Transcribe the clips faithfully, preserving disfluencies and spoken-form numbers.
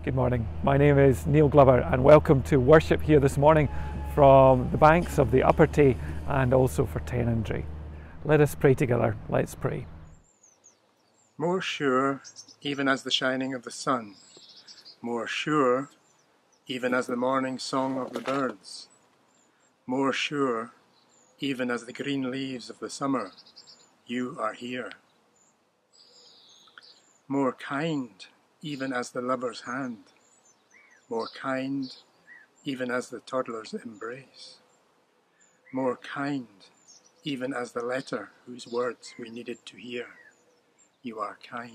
Good morning. My name is Neil Glover and welcome to worship here this morning from the banks of the Upper Tay and also for Tenantry. Let us pray together. Let's pray. More sure, even as the shining of the sun, more sure, even as the morning song of the birds, more sure, even as the green leaves of the summer, you are here. More kind, even as the lover's hand, more kind, even as the toddler's embrace, more kind, even as the letter whose words we needed to hear, you are kind.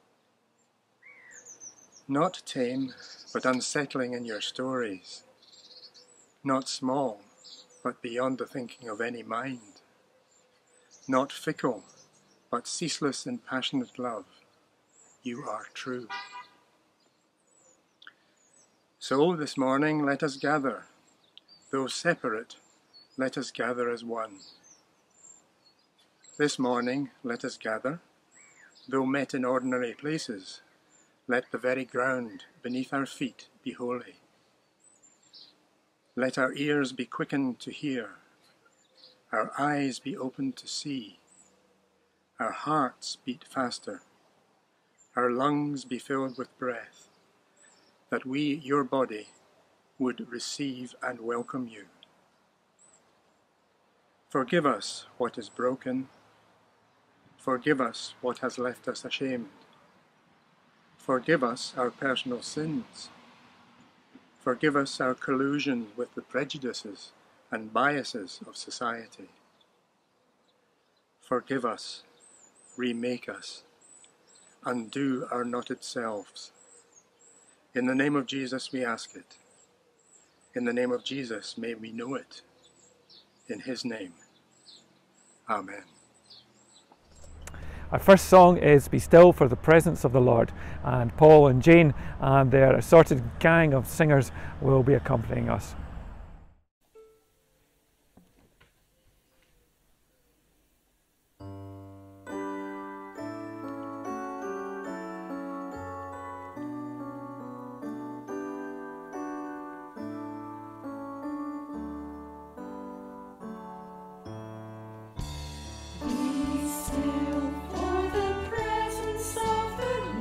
Not tame, but unsettling in your stories, not small, but beyond the thinking of any mind, not fickle, but ceaseless in passionate love, you are true. So this morning let us gather, though separate, let us gather as one. This morning let us gather, though met in ordinary places, let the very ground beneath our feet be holy. Let our ears be quickened to hear, our eyes be opened to see, our hearts beat faster, our lungs be filled with breath, that we, your body, would receive and welcome you. Forgive us what is broken. Forgive us what has left us ashamed. Forgive us our personal sins. Forgive us our collusion with the prejudices and biases of society. Forgive us, remake us, undo our knotted selves. In the name of Jesus we ask it. In the name of Jesus may we know it. In his name, amen. Our first song is Be Still for the Presence of the Lord, and Paul and Jane and their assorted gang of singers will be accompanying us.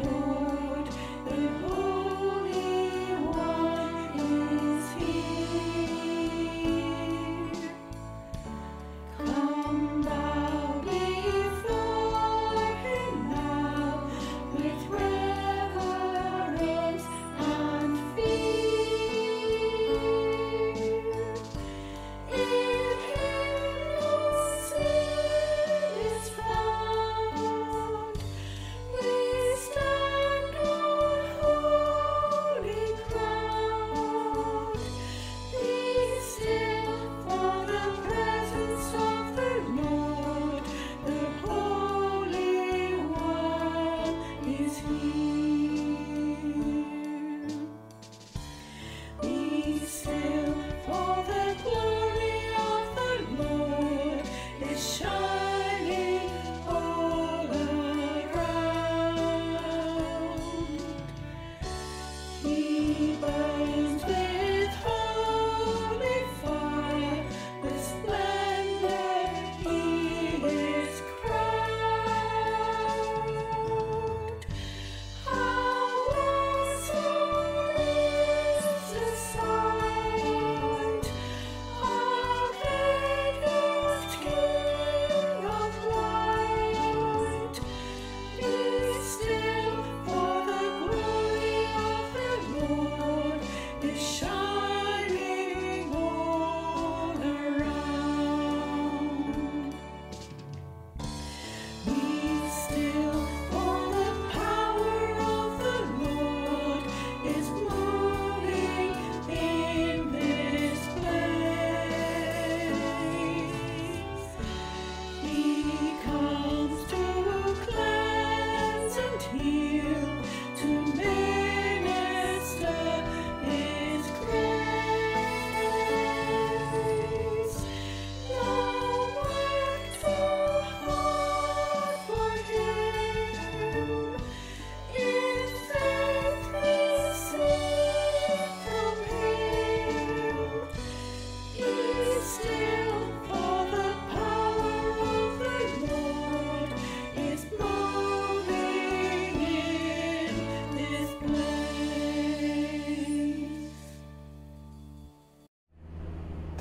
Here.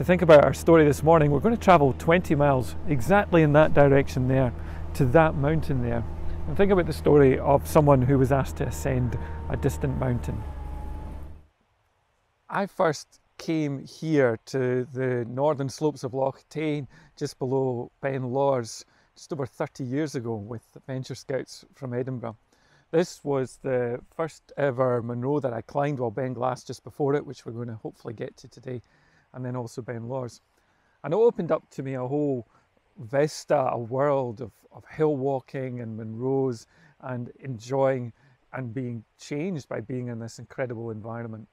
To think about our story this morning, we're going to travel twenty miles exactly in that direction there, to that mountain there. And think about the story of someone who was asked to ascend a distant mountain. I first came here to the northern slopes of Loch Tane, just below Ben Lors, just over thirty years ago with Venture Scouts from Edinburgh. This was the first ever Munro that I climbed, while Ben Glass just before it, which we're going to hopefully get to today, and then also Ben Lors. And it opened up to me a whole vista, a world of, of hill walking and Munros, and enjoying and being changed by being in this incredible environment.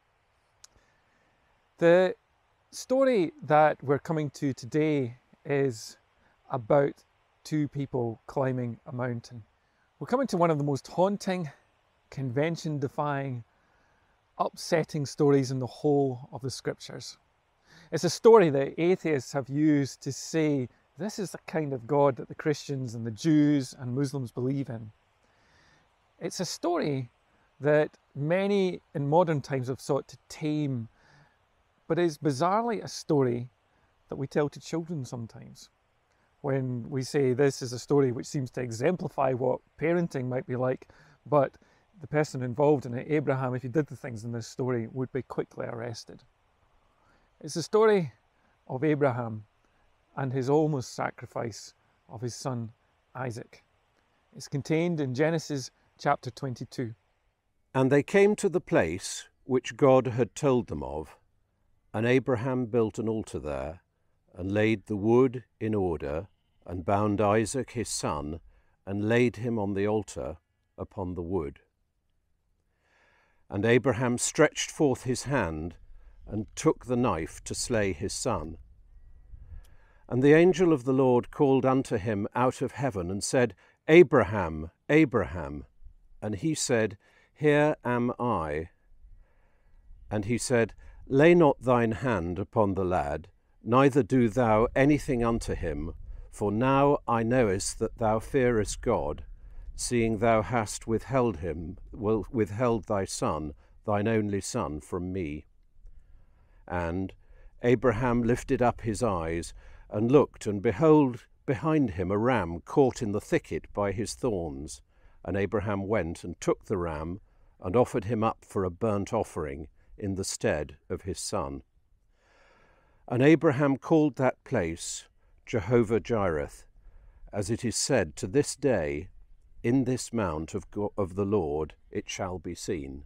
The story that we're coming to today is about two people climbing a mountain. We're coming to one of the most haunting, convention-defying, upsetting stories in the whole of the scriptures. It's a story that atheists have used to say this is the kind of God that the Christians and the Jews and Muslims believe in. It's a story that many in modern times have sought to tame, but is bizarrely a story that we tell to children sometimes. When we say this is a story which seems to exemplify what parenting might be like, but the person involved in it, Abraham, if he did the things in this story, would be quickly arrested. It's the story of Abraham and his almost sacrifice of his son Isaac. It's contained in Genesis chapter twenty-two. And they came to the place which God had told them of, and Abraham built an altar there, and laid the wood in order, and bound Isaac his son, and laid him on the altar upon the wood. And Abraham stretched forth his hand, and took the knife to slay his son. And the angel of the Lord called unto him out of heaven, and said, Abraham, Abraham. And he said, Here am I. And he said, Lay not thine hand upon the lad, neither do thou anything unto him, for now I knowest that thou fearest God, seeing thou hast withheld him, well, withheld thy son, thine only son, from me. And Abraham lifted up his eyes, and looked, and behold, behind him a ram caught in the thicket by his thorns. And Abraham went and took the ram, and offered him up for a burnt offering in the stead of his son. And Abraham called that place Jehovah-Jireh, as it is said, to this day, in this mount of, God, of the Lord it shall be seen.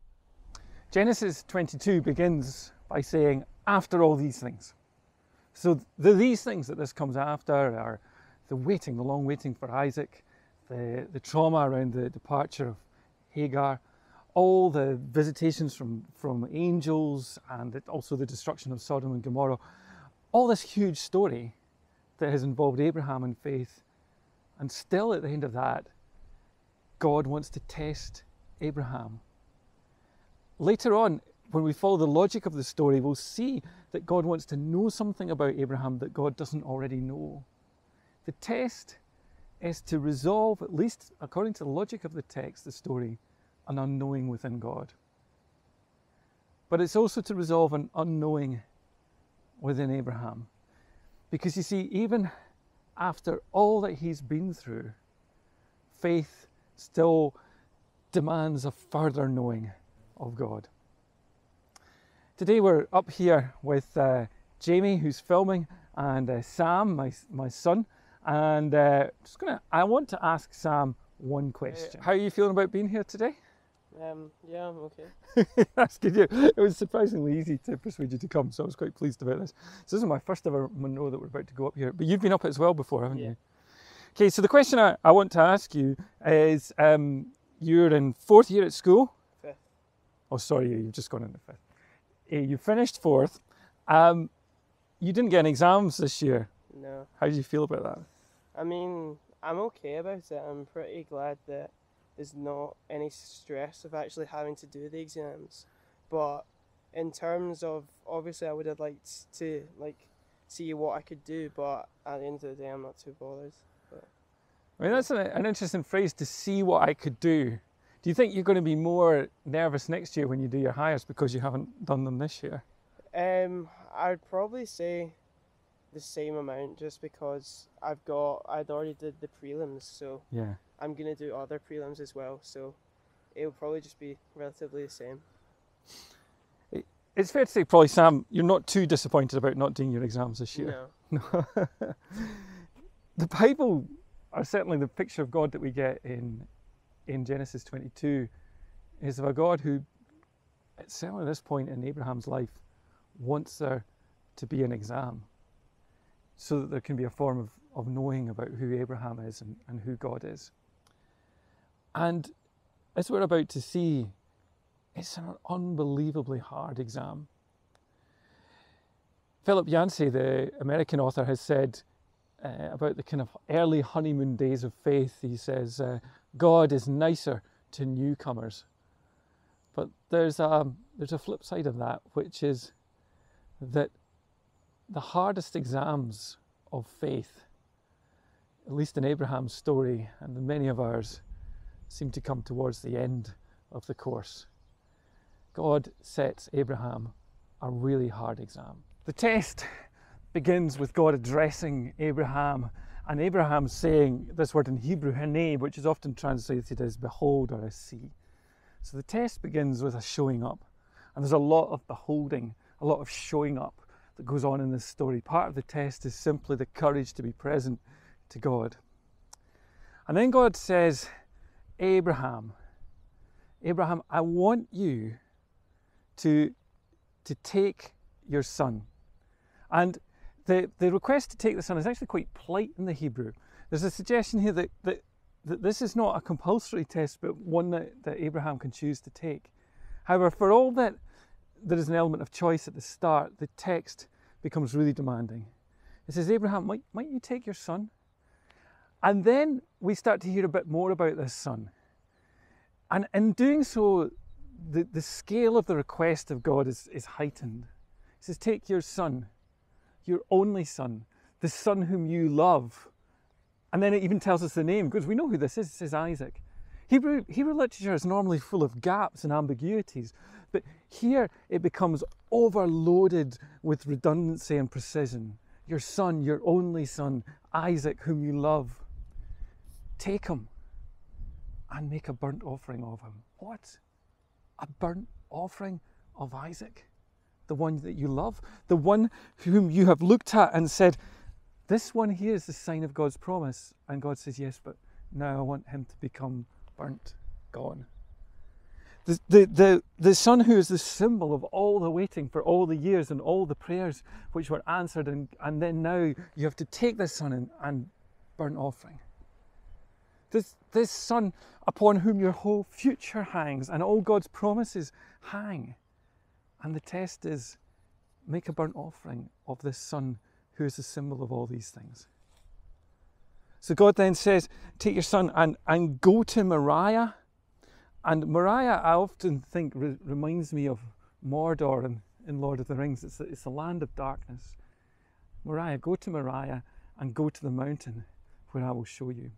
Genesis twenty-two begins by saying, after all these things. So the these things that this comes after are the waiting, the long waiting for Isaac, the, the trauma around the departure of Hagar, all the visitations from, from angels, and also the destruction of Sodom and Gomorrah. All this huge story that has involved Abraham in faith. And still at the end of that, God wants to test Abraham. Later on, when we follow the logic of the story, we'll see that God wants to know something about Abraham that God doesn't already know. The test is to resolve, at least according to the logic of the text, the story, an unknowing within God. But it's also to resolve an unknowing within Abraham. Because you see, even after all that he's been through, faith still demands a further knowing of God. Today we're up here with uh, Jamie, who's filming, and uh, Sam, my my son, and uh, just gonna. I want to ask Sam one question. How are you feeling about being here today? Um, yeah, I'm okay. That's good. It was surprisingly easy to persuade you to come, so I was quite pleased about this. So this is my first ever Munro that we're about to go up here, but you've been up it as well before, haven't Yeah. you? Okay, so the question I, I want to ask you is, um, you're in fourth year at school. Fifth. Oh, sorry, you've just gone into fifth. Uh, you finished fourth. Um, you didn't get any exams this year. No. How did you feel about that? I mean, I'm okay about it. I'm pretty glad that there's not any stress of actually having to do the exams. But in terms of, obviously I would have liked to like see what I could do, but at the end of the day I'm not too bothered. But, I mean, that's an, an interesting phrase, to see what I could do. Do you think you're going to be more nervous next year when you do your highers because you haven't done them this year? Um, I'd probably say the same amount, just because I've got I'd already did the prelims, so Yeah. I'm gonna do other prelims as well, so it'll probably just be relatively the same. It, it's fair to say, probably, Sam, you're not too disappointed about not doing your exams this year. No. The Bible, or certainly the picture of God that we get in in Genesis twenty-two, is of a God who, at certainly this point in Abraham's life, wants there to be an exam, so that there can be a form of, of knowing about who Abraham is and, and who God is. And as we're about to see, it's an unbelievably hard exam. Philip Yancey, the American author, has said uh, about the kind of early honeymoon days of faith, he says, uh, God is nicer to newcomers. But there's a, there's a flip side of that, which is that the hardest exams of faith, at least in Abraham's story and in many of ours, seem to come towards the end of the course. God sets Abraham a really hard exam. The test begins with God addressing Abraham, and Abraham saying this word in Hebrew, hene, which is often translated as behold or as see. So the test begins with a showing up, and there's a lot of beholding, a lot of showing up that goes on in this story. Part of the test is simply the courage to be present to God. And then God says, Abraham, Abraham, I want you to, to take your son. And the, the request to take the son is actually quite polite in the Hebrew. There's a suggestion here that, that, that this is not a compulsory test, but one that, that Abraham can choose to take. However, for all that there is an element of choice at the start, the text becomes really demanding. It says, Abraham, might, might you take your son? And then we start to hear a bit more about this son. And in doing so, the, the scale of the request of God is, is heightened. He says, take your son, your only son, the son whom you love. And then it even tells us the name, because we know who this is. It says Isaac. Hebrew, Hebrew literature is normally full of gaps and ambiguities, but here it becomes overloaded with redundancy and precision. Your son, your only son, Isaac, whom you love. Take him and make a burnt offering of him. What? A burnt offering of Isaac? The one that you love? The one whom you have looked at and said, this one here is the sign of God's promise. And God says, yes, but now I want him to become burnt, gone. The, the, the, the son who is the symbol of all the waiting for all the years and all the prayers which were answered, and, and then now you have to take this son and, and burnt offering. This, this son upon whom your whole future hangs and all God's promises hang. And the test is, make a burnt offering of this son who is the symbol of all these things. So God then says, take your son and, and go to Moriah. And Moriah, I often think, re- reminds me of Mordor in, in Lord of the Rings. It's a, it's a land of darkness. Moriah, go to Moriah and go to the mountain where I will show you.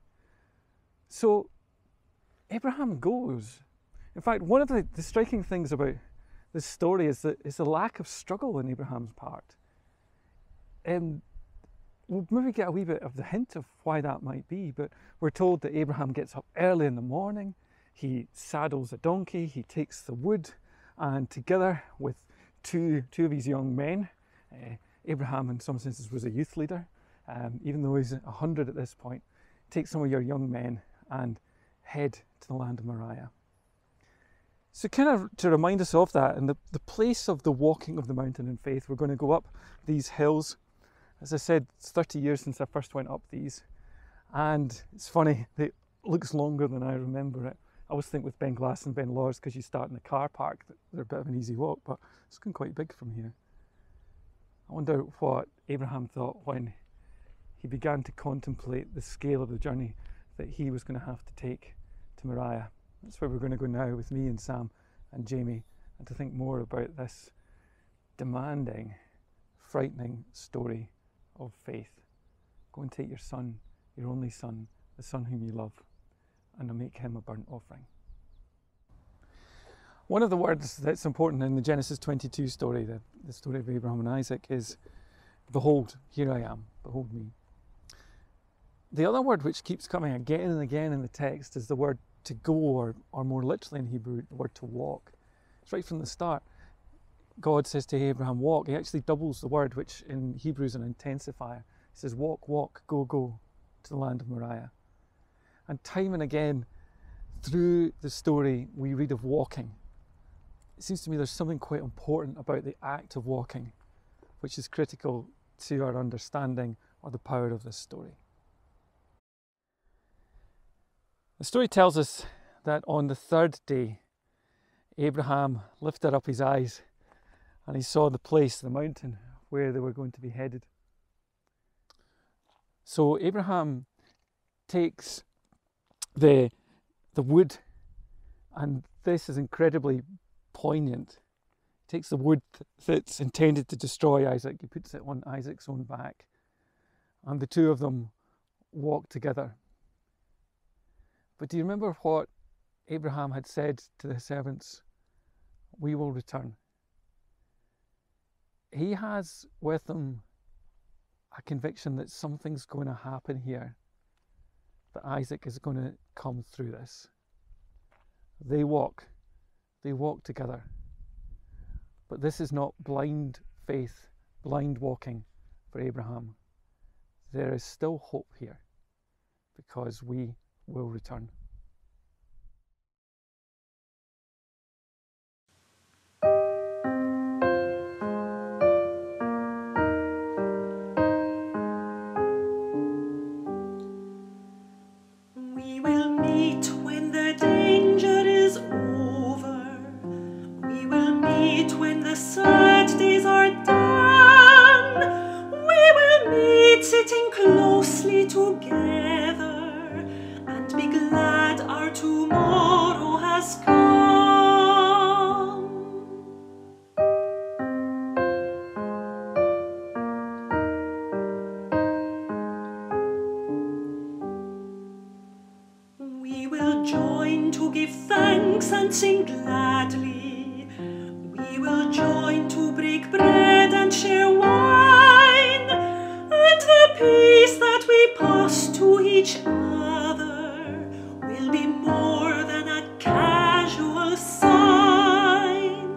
So Abraham goes. In fact, one of the, the striking things about this story is the, is the lack of struggle on Abraham's part. Um, we'll maybe get a wee bit of the hint of why that might be, but we're told that Abraham gets up early in the morning, he saddles a donkey, he takes the wood, and together with two, two of his young men, uh, Abraham in some senses was a youth leader, um, even though he's a hundred at this point, take some of your young men and head to the land of Moriah. So kind of to remind us of that, and the, the place of the walking of the mountain in faith, we're going to go up these hills. As I said, it's thirty years since I first went up these, and it's funny, it looks longer than I remember it. I always think with Ben Glass and Ben Laws, because you start in the car park, they're a bit of an easy walk, but it's going quite big from here. I wonder what Abraham thought when he began to contemplate the scale of the journey that he was going to have to take to Moriah. That's where we're going to go now with me and Sam and Jamie, and to think more about this demanding, frightening story of faith. Go and take your son, your only son, the son whom you love, and make him a burnt offering. One of the words that's important in the Genesis twenty-two story, the, the story of Abraham and Isaac, is behold, here I am, behold me. The other word which keeps coming again and again in the text is the word to go, or, or more literally in Hebrew, the word to walk. It's right from the start. God says to Abraham, walk. He actually doubles the word, which in Hebrew is an intensifier. He says, walk, walk, go, go to the land of Moriah. And time and again through the story we read of walking. It seems to me there's something quite important about the act of walking, which is critical to our understanding or the power of this story. The story tells us that on the third day, Abraham lifted up his eyes and he saw the place, the mountain, where they were going to be headed. So Abraham takes the, the wood, and this is incredibly poignant. He takes the wood that's intended to destroy Isaac, he puts it on Isaac's own back, and the two of them walk together. But do you remember what Abraham had said to the servants? We will return. He has with him a conviction that something's going to happen here, that Isaac is going to come through this. They walk, they walk together. But this is not blind faith, blind walking for Abraham. There is still hope here, because we will return. We will meet when the danger is over. We will meet when the sad days are done. We will meet sitting closely together and be glad our tomorrow has come. We will join to give thanks and sing gladly. We will join to break bread and share wine, and the peace that we pass to each other will be more than a casual sign.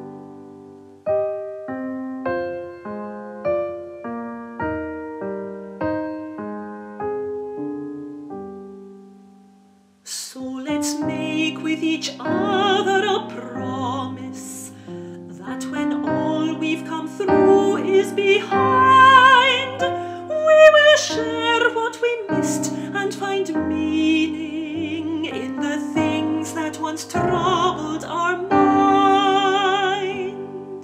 So let's make with each other a promise that when all we've come through is behind, we will share what we missed and find meaning in the things that once troubled our mind.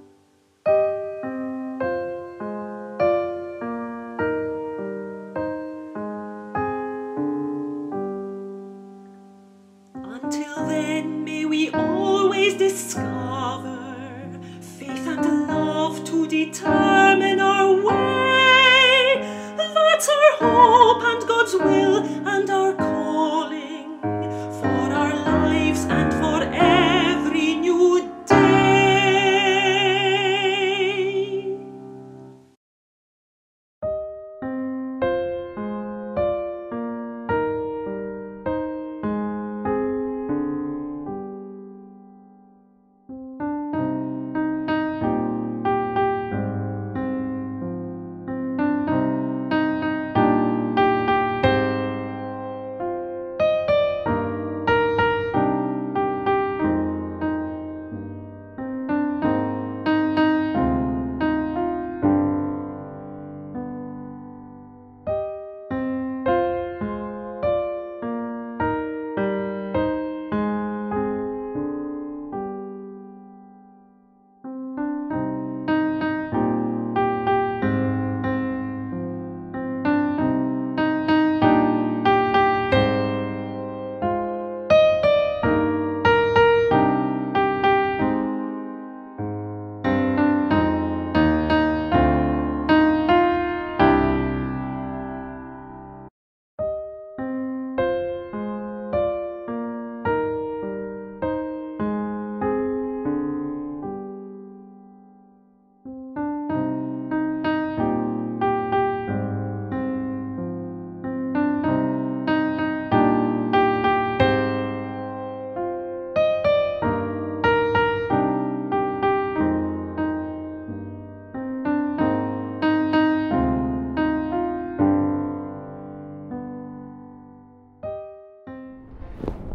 Until then, may we always discover faith and love to determine our way. That's our hope and God's will and our calling for our lives and for every new day.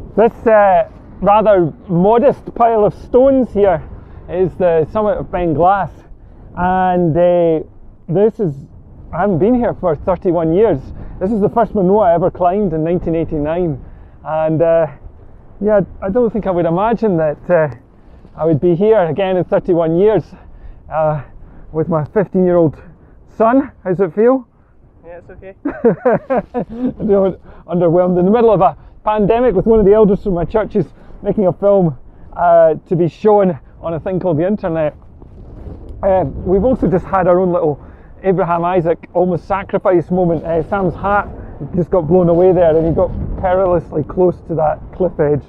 This uh, rather modest pile of stones here is the summit of Ben Glass, and uh, this is, I haven't been here for thirty-one years. This is the first Manoa I ever climbed in nineteen eighty-nine, and uh, yeah, I don't think I would imagine that uh, I would be here again in thirty-one years uh, with my fifteen year old son. How's it feel? Yeah, it's okay. You know, underwhelmed in the middle of a pandemic with one of the elders from my church is making a film uh, to be shown on a thing called the internet. Uh, we've also just had our own little Abraham Isaac almost sacrifice moment. Uh, Sam's hat just got blown away there and he got perilously close to that cliff edge.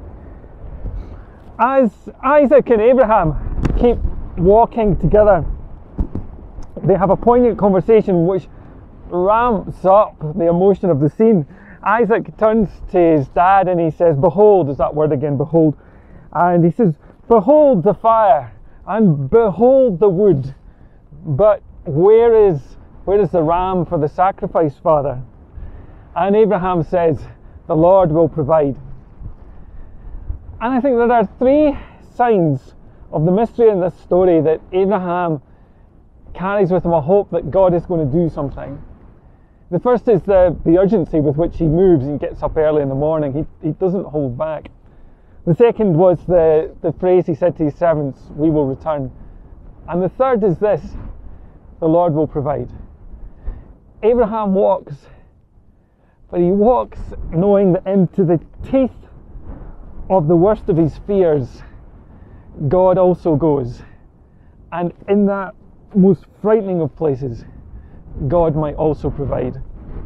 As Isaac and Abraham keep walking together, they have a poignant conversation which ramps up the emotion of the scene. Isaac turns to his dad and he says, behold, is that word again, behold. And he says, behold the fire and behold the wood, but where is where is the ram for the sacrifice, Father? And Abraham says, the Lord will provide. And I think there are three signs of the mystery in this story that Abraham carries with him a hope that God is going to do something. The first is the, the urgency with which he moves and gets up early in the morning. He, he doesn't hold back. The second was the, the phrase he said to his servants, we will return. And the third is this, the Lord will provide. Abraham walks, but he walks knowing that into the teeth of the worst of his fears, God also goes. And in that most frightening of places, God might also provide.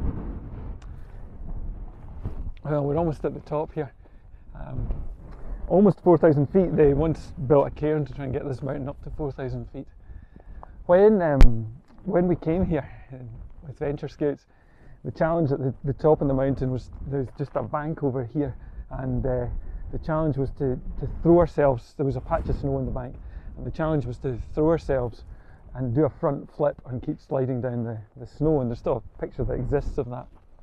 Well, we're almost at the top here. Um, almost four thousand feet. They once built a cairn to try and get this mountain up to four thousand feet. When um, when we came here with Venture Scouts, the challenge at the, the top of the mountain was there's just a bank over here, and uh, the challenge was to, to throw ourselves. There was a patch of snow on the bank, and the challenge was to throw ourselves and do a front flip and keep sliding down the, the snow, and there's still a picture that exists of that.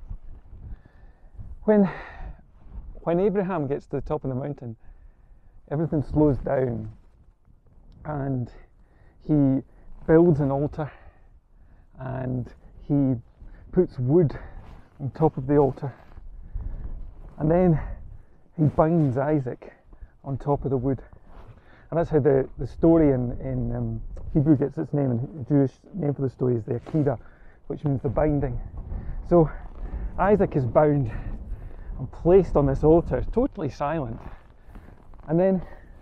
When, when Abraham gets to the top of the mountain, everything slows down and he builds an altar and he puts wood on top of the altar, and then he binds Isaac on top of the wood. And that's how the, the story in, in um, Hebrew gets its name, and the Jewish name for the story is the Akedah, which means the binding. So Isaac is bound and placed on this altar, totally silent. And then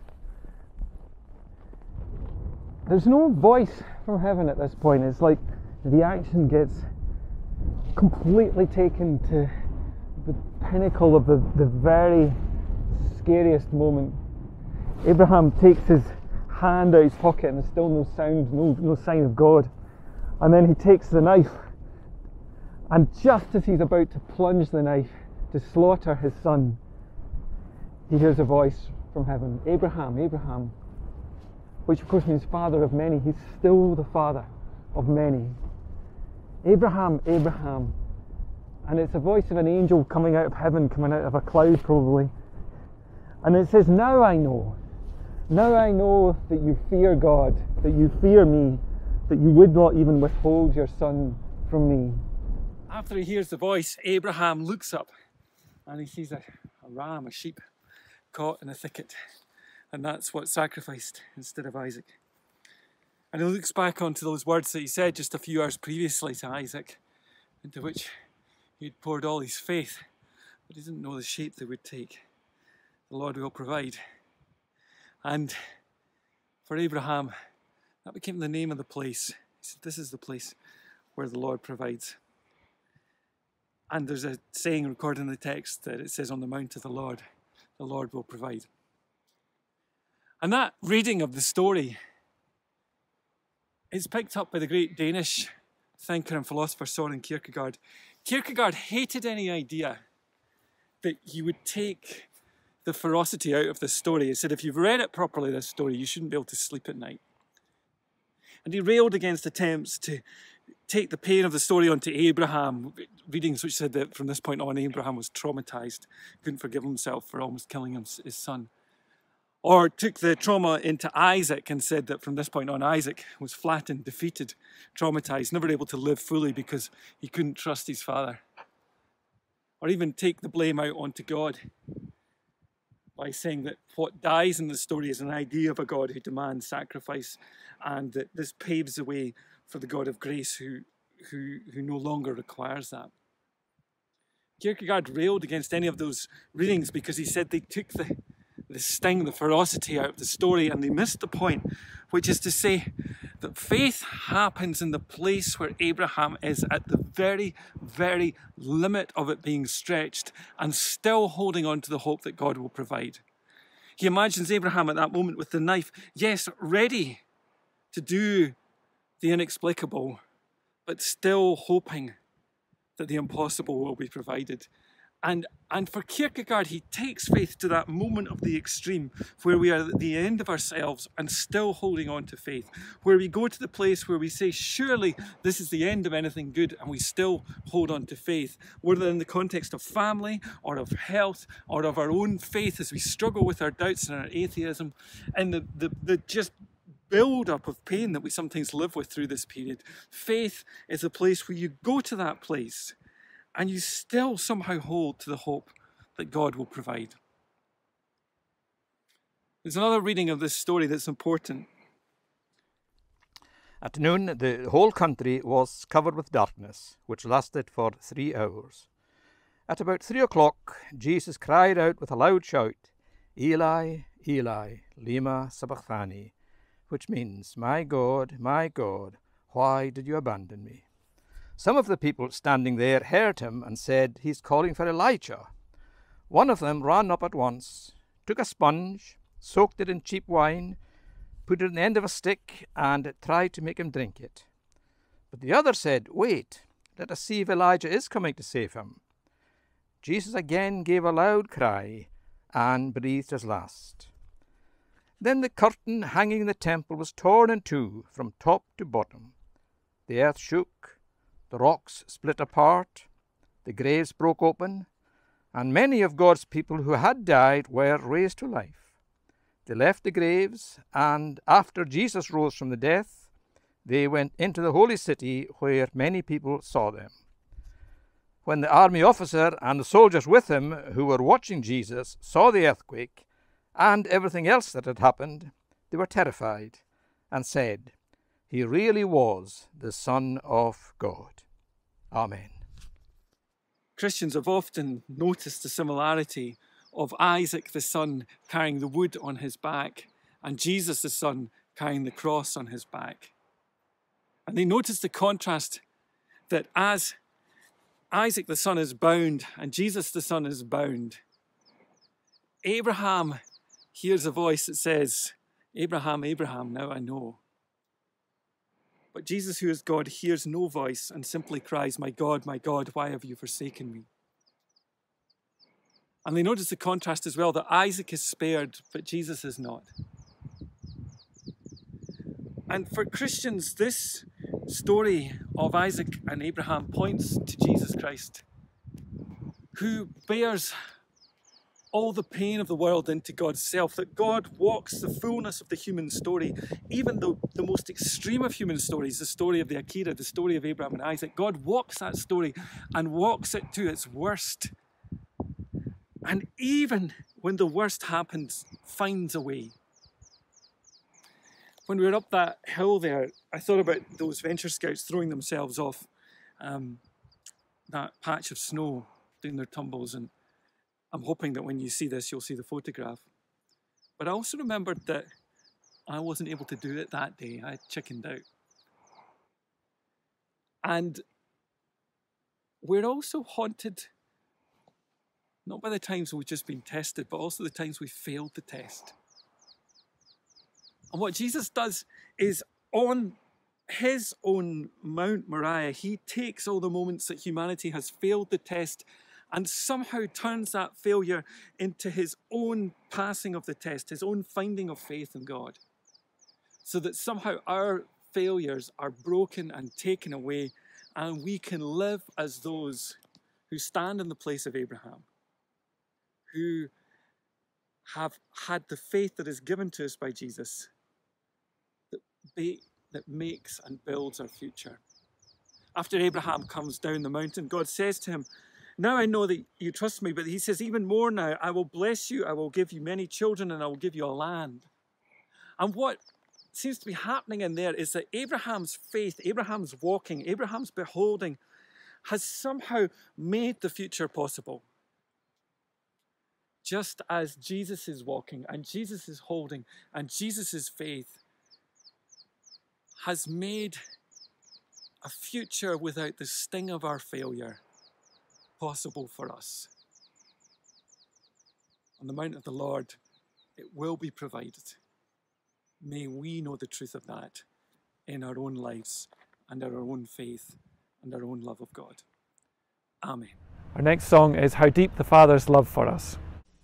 there's no voice from heaven at this point. It's like the action gets completely taken to the pinnacle of the, the very scariest moment. Abraham takes his hand out of his pocket and there's still no sound, no, no sign of God. And then he takes the knife, and just as he's about to plunge the knife to slaughter his son, he hears a voice from heaven, Abraham, Abraham, which of course means father of many. He's still the father of many. Abraham, Abraham. And it's a voice of an angel coming out of heaven, coming out of a cloud probably. And it says, now I know. Now I know that you fear God, that you fear me, that you would not even withhold your son from me. After he hears the voice, Abraham looks up and he sees a, a ram, a sheep, caught in a thicket. And that's what's sacrificed instead of Isaac. And he looks back onto those words that he said just a few hours previously to Isaac, into which he'd poured all his faith, but he didn't know the shape they would take. The Lord will provide. And for Abraham, that became the name of the place. He said, this is the place where the Lord provides. And there's a saying recorded in the text that it says, on the mount of the Lord, the Lord will provide. And that reading of the story is picked up by the great Danish thinker and philosopher Søren Kierkegaard. Kierkegaard hated any idea that you would take the ferocity out of this story. He said, if you've read it properly, this story, you shouldn't be able to sleep at night. And he railed against attempts to take the pain of the story onto Abraham, readings which said that from this point on Abraham was traumatized, couldn't forgive himself for almost killing his, his son. Or took the trauma into Isaac and said that from this point on Isaac was flattened, defeated, traumatized, never able to live fully because he couldn't trust his father. Or even take the blame out onto God by saying that what dies in the story is an idea of a God who demands sacrifice, and that this paves the way for the God of grace who, who, who no longer requires that. Kierkegaard railed against any of those readings because he said they took the, the sting, the ferocity out of the story, and they missed the point, which is to say that faith happens in the place where Abraham is at the very, very limit of it being stretched and still holding on to the hope that God will provide. He imagines Abraham at that moment with the knife, yes, ready to do the inexplicable, but still hoping that the impossible will be provided. And, and for Kierkegaard, he takes faith to that moment of the extreme where we are at the end of ourselves and still holding on to faith, where we go to the place where we say, surely this is the end of anything good, and we still hold on to faith, whether in the context of family or of health or of our own faith as we struggle with our doubts and our atheism, and the, the, the just build-up of pain that we sometimes live with through this period. Faith is a place where you go to that place and you still somehow hold to the hope that God will provide. There's another reading of this story that's important. At noon, the whole country was covered with darkness, which lasted for three hours. At about three o'clock, Jesus cried out with a loud shout, Eli, Eli, lema sabachthani, which means, My God, my God, why did you abandon me? Some of the people standing there heard him and said, He's calling for Elijah. One of them ran up at once, took a sponge, soaked it in cheap wine, put it in the end of a stick, and tried to make him drink it. But the other said, Wait, let us see if Elijah is coming to save him. Jesus again gave a loud cry and breathed his last. Then the curtain hanging in the temple was torn in two from top to bottom. The earth shook, the rocks split apart, the graves broke open, and many of God's people who had died were raised to life. They left the graves, and after Jesus rose from the death, they went into the holy city where many people saw them. When the army officer and the soldiers with him who were watching Jesus saw the earthquake and everything else that had happened, they were terrified and said, He really was the Son of God. Amen. Christians have often noticed the similarity of Isaac the son carrying the wood on his back and Jesus the son carrying the cross on his back. And they notice the contrast that as Isaac the son is bound and Jesus the son is bound, Abraham hears a voice that says, Abraham, Abraham, now I know. But Jesus, who is God, hears no voice and simply cries, My God, my God, why have you forsaken me? And they notice the contrast as well, that Isaac is spared, but Jesus is not. And for Christians, this story of Isaac and Abraham points to Jesus Christ, who bears all the pain of the world into God's self, that God walks the fullness of the human story, even though the most extreme of human stories, the story of the Akira, the story of Abraham and Isaac, God walks that story and walks it to its worst. And even when the worst happens, finds a way. When we were up that hill there, I thought about those venture scouts throwing themselves off um, that patch of snow, doing their tumbles, and I'm hoping that when you see this, you'll see the photograph. But I also remembered that I wasn't able to do it that day. I chickened out. And we're also haunted, not by the times we've just been tested, but also the times we failed the test. And what Jesus does is on his own Mount Moriah, he takes all the moments that humanity has failed the test and somehow turns that failure into his own passing of the test, his own finding of faith in God. So that somehow our failures are broken and taken away, and we can live as those who stand in the place of Abraham, who have had the faith that is given to us by Jesus, that, be, that makes and builds our future. After Abraham comes down the mountain, God says to him, now I know that you trust me, but he says, even more now, I will bless you, I will give you many children, and I will give you a land. And what seems to be happening in there is that Abraham's faith, Abraham's walking, Abraham's beholding has somehow made the future possible. Just as Jesus is walking and Jesus is holding and Jesus' faith has made a future without the sting of our failure possible for us. On the mount of the Lord, it will be provided. May we know the truth of that in our own lives and our own faith and our own love of God. Amen. Our next song is How Deep the Father's Love for Us.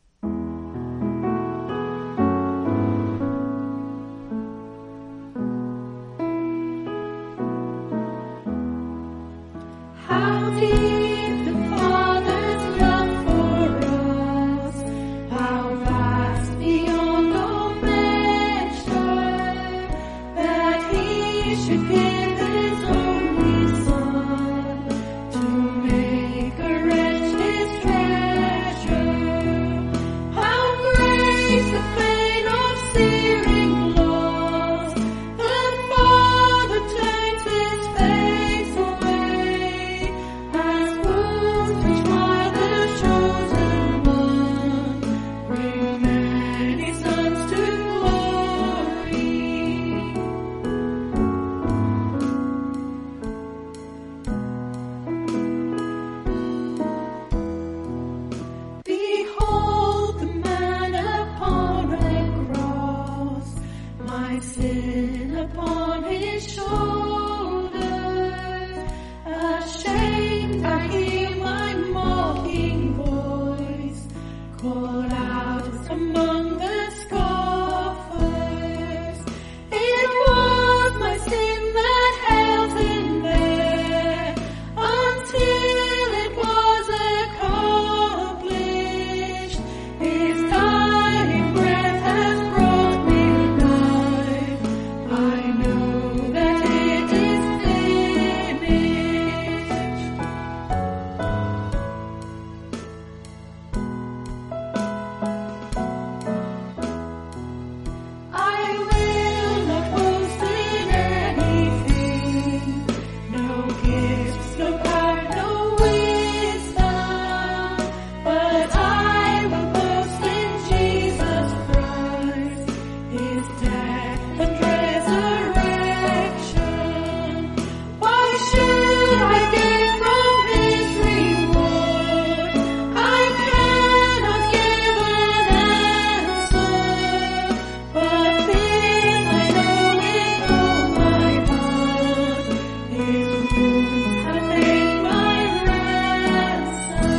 How deep the Father's love for us, how vast beyond all measure, that He should give His only Son to make a wretch His treasure. How great the pain of searing loss, the Father turns His face away, as wounds which mar the chosen one bring many sons to glory. Behold the man upon a cross, my sin upon his shoulders. Ashamed, I hear my mocking voice call out among the scoffers. It was my sin that held him there until it was accomplished. His dying breath has brought me life. I know that it is finished. I will not boast in anything, no gifts, no power, no wisdom, but I will boast in Jesus Christ, His death and resurrection. Why should I gain from His reward? I cannot give an answer, but this I know with all my heart, His wounds have paid my ransom.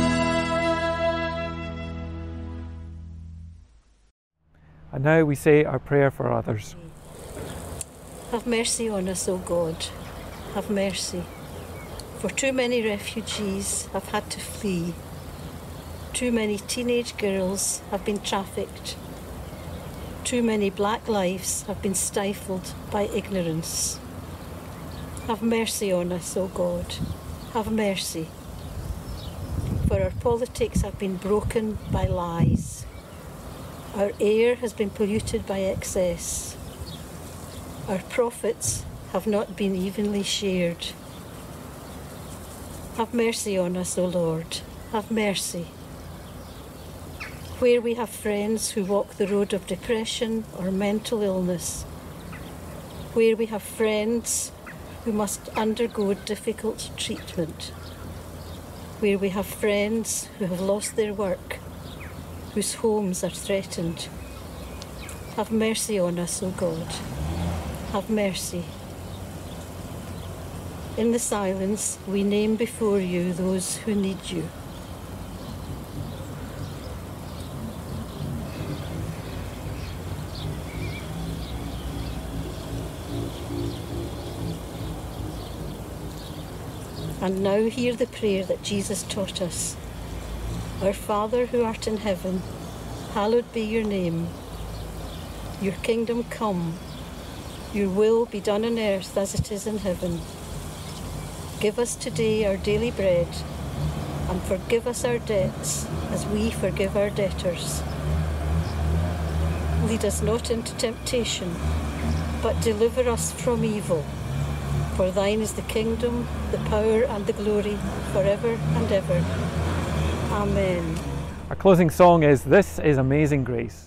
And now we say our prayer for others. Have mercy on us, O God. Have mercy. For too many refugees have had to flee. Too many teenage girls have been trafficked. Too many black lives have been stifled by ignorance. Have mercy on us, O God. Have mercy. For our politics have been broken by lies. Our air has been polluted by excess. Our profits have not been evenly shared. Have mercy on us, O Lord. Have mercy. Where we have friends who walk the road of depression or mental illness, where we have friends who must undergo difficult treatment, where we have friends who have lost their work, whose homes are threatened. Have mercy on us, O God. Have mercy. In the silence, we name before you those who need you. And now hear the prayer that Jesus taught us. Our Father who art in heaven, hallowed be your name. Your kingdom come, your will be done on earth as it is in heaven. Give us today our daily bread, and forgive us our debts as we forgive our debtors. Lead us not into temptation, but deliver us from evil. For thine is the kingdom, the power and the glory, forever and ever. Amen. Our closing song is This is Amazing Grace.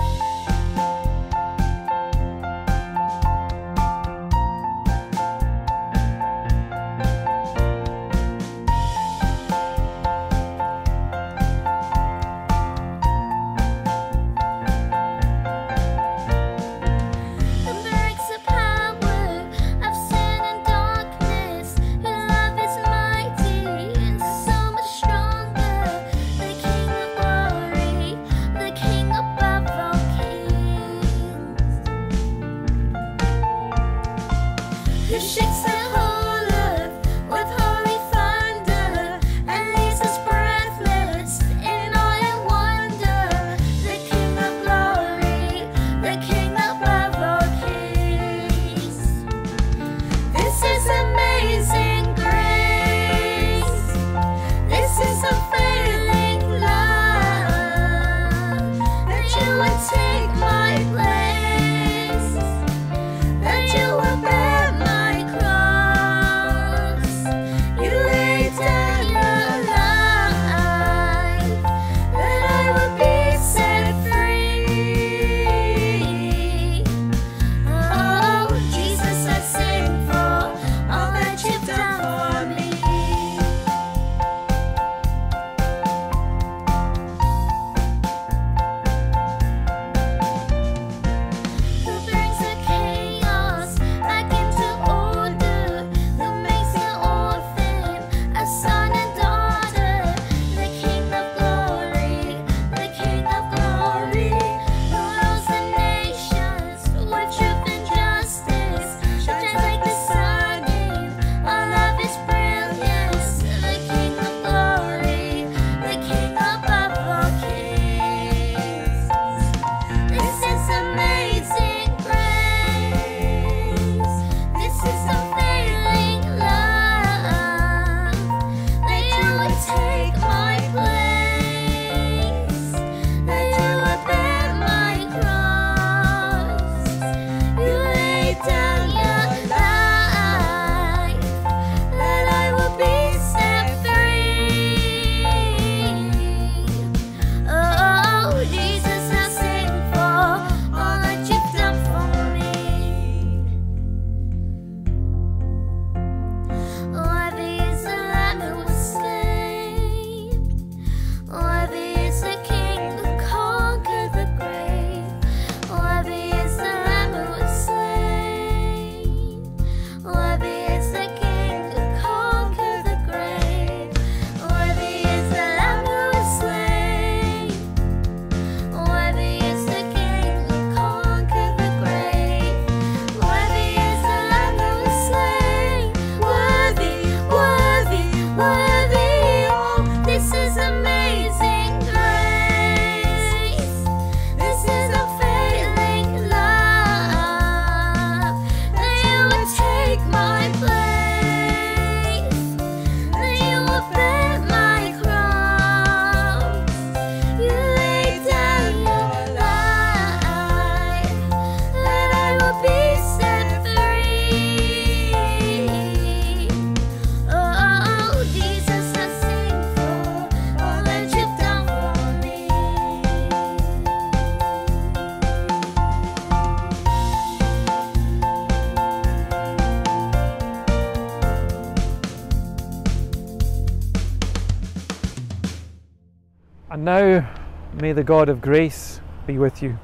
And now may the God of grace be with you,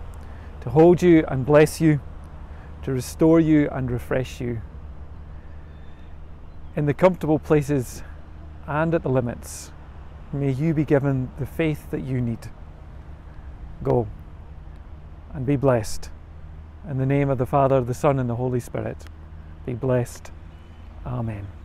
to hold you and bless you, to restore you and refresh you. In the comfortable places and at the limits, may you be given the faith that you need. Go and be blessed. In the name of the Father, the Son, and the Holy Spirit, be blessed. Amen.